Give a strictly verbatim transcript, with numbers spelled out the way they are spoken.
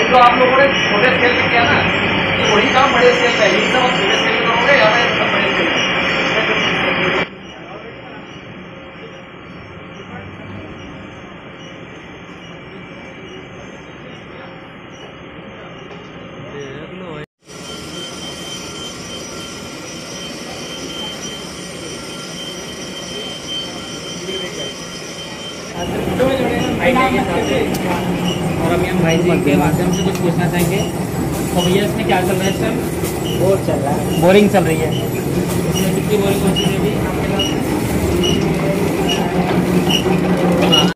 जो आप लोगों ने छोटे स्केल पे किया ना, कि वही काम बड़े स्केल पे है। यही सब छोटे स्केल पे करोगे या मैं सब बड़े स्केल पे? और अभी हम भाई जी के माध्यम से कुछ पूछना चाहेंगे। तो भैया इसमें क्या चल रहा है? सर बोर चल रहा है, बोरिंग चल रही है। इसमें कितनी बोरिंग हो चुकी है अभी आपके पास?